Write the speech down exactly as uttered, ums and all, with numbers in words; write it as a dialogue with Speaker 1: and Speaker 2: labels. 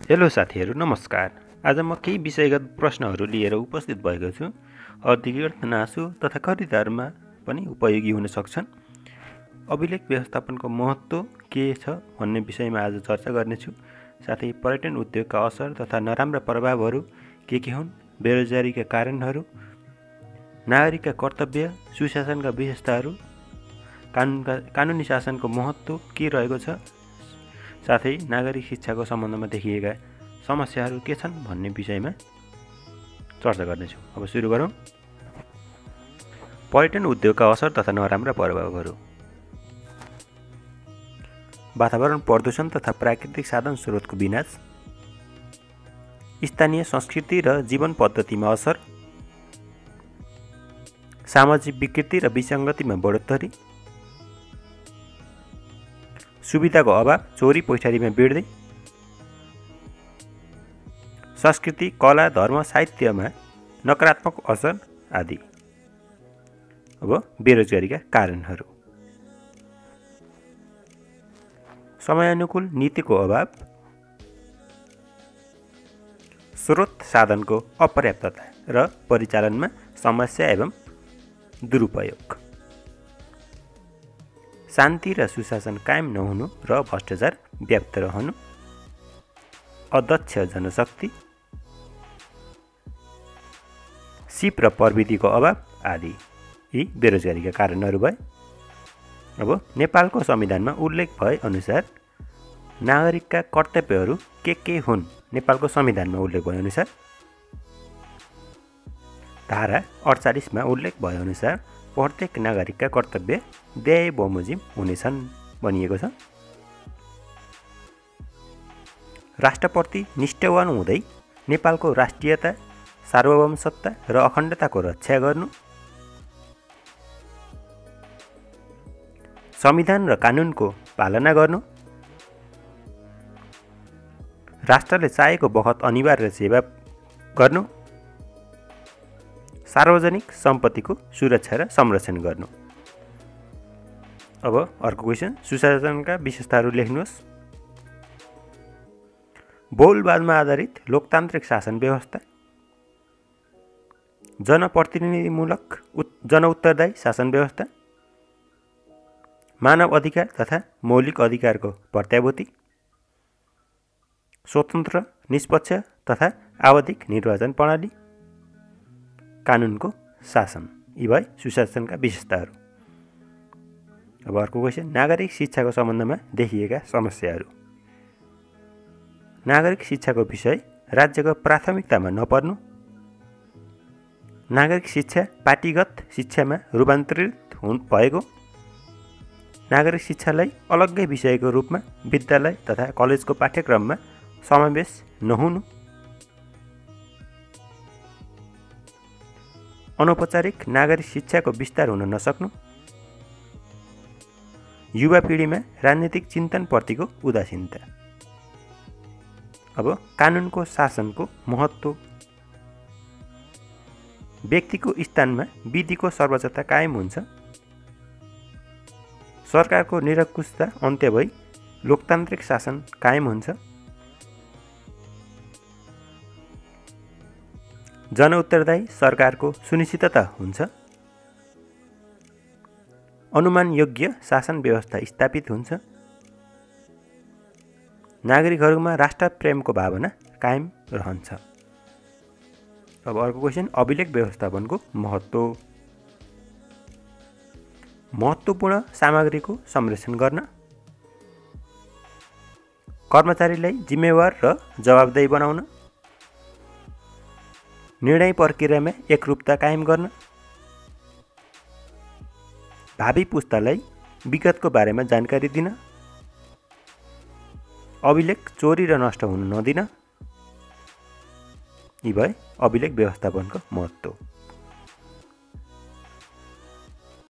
Speaker 1: Hello साथीहरू, नमस्कार। आज म केही विषयगत प्रश्नहरू लिएर उपस्थित भएको छु। अधिकृत नासु तथा खरिदारमा पनि उपयोगी हुन सक्छन्। अभिलेख व्यवस्थापनको महत्त्व के छ भन्ने विषयमा आज चर्चा गर्नेछु। साथै पर्यटन उद्योगका असर तथा नराम्रा प्रभावहरू के के हुन्, बेरोजगारीका कारणहरू, नागरिकका कर्तव्य, सुशासनका विशेषताहरू, कानुनका कानुनी शासनको महत्त्व के रहेको छ, साथै नागरिक शिक्षाको सम्बन्धमा देखिएका समस्याहरू के छन् भन्ने विषयमा चर्चा गर्नेछु। अब सुरु गरौँ। पर्यटन उद्योगका असर तथा नराम्रा प्रभावहरू। वातावरण प्रदूषण तथा प्राकृतिक साधन स्रोतको विनाश, स्थानीय संस्कृति र जीवन पद्धतिमा असर, सामाजिक विकृति र विसङ्गतिमा बढोत्तरी, सुविधाको अभाव, चोरी पैठारीमा बढ्दै, संस्कृति, कला, धर्म, साहित्यमा नकारात्मक असर आदि। अब बेरोजगारीका कारणहरू। समयानुकूल नीतिको अभाव, स्रोत साधनको अपर्याप्तता र परिचालनमा समस्या एवं दुरुपयोग, शान्ति र सुशासन कायम नहुनु र भ्रष्टाचार व्याप्त रहनु, अदक्ष जनशक्ति, सिप र प्रविधिको अभाव आदि यी बेरोजगारीका कारणहरू भए। अब नेपालको संविधानमा उल्लेख भए अनुसार नागरिकका कर्तव्यहरू के के हुन्? नेपालको संविधानमा उल्लेख भए अनुसार धारा अडचालिसमा उल्लेख भए अनुसार प्रत्येक नागरिकका कर्तव्य न्याय बमोजिम हुनेछन् भनिएको छ। राष्ट्रप्रति निष्ठावान हुँदै नेपालको राष्ट्रियता, सार्वभौमसत्ता र अखण्डताको रक्षा गर्नु, संविधान र कानुनको पालना गर्नु, राष्ट्रले चाहेको बखत अनिवार्य सेवा गर्नु, सार्वजनिक सम्पत्तिको सुरक्षा र संरक्षण गर्नु। अब अर्को क्वेसन, सुशासनका विशेषताहरू लेख्नुहोस्। बहुलवादमा आधारित लोकतान्त्रिक शासन व्यवस्था, जनप्रतिनिधिमूलक जनउत्तरदायी शासन व्यवस्था, मानव अधिकार तथा मौलिक अधिकारको प्रत्याभूति, स्वतन्त्र, निष्पक्ष तथा आवधिक निर्वाचन प्रणाली, कानुनको शासन। यी भए सुशासनका विशेषताहरू। अब अर्को क्वेसन, नागरिक शिक्षाको सम्बन्धमा देखिएका समस्याहरू। नागरिक शिक्षाको विषय राज्यको प्राथमिकतामा नपर्नु, नागरिक शिक्षा पार्टीगत शिक्षामा रूपान्तरित हुन भएको, नागरिक शिक्षालाई अलग्गै विषयको रूपमा विद्यालय तथा कलेजको पाठ्यक्रममा समावेश नहुनु, अनौपचारिक नागरिक शिक्षाको विस्तार हुन नसक्नु, युवा पिँढीमा राजनीतिक चिन्तनप्रतिको उदासीनता। अब कानुनको शासनको महत्त्व। व्यक्तिको स्थानमा विधिको सर्वोच्चता कायम हुन्छ, सरकारको निरङ्कुशता अन्त्य भई लोकतान्त्रिक शासन कायम हुन्छ, जनउत्तरदायी सरकारको सुनिश्चितता हुन्छ, अनुमान योग्य शासन व्यवस्था स्थापित हुन्छ, नागरिकहरूमा राष्ट्र प्रेमको भावना कायम रहन्छ। अब अर्को क्वेसन, अभिलेख व्यवस्थापनको महत्त्व। महत्त्वपूर्ण सामग्रीको संरक्षण गर्न, कर्मचारीलाई जिम्मेवार र जवाबदेही बनाउन, निर्णय प्रक्रियामा एकरूपता कायम गर्न, भावी पुस्तालाई विगतको बारेमा जानकारी दिन, अभिलेख चोरी र नष्ट हुन नदिन। यी भए अभिलेख व्यवस्थापनको महत्त्व।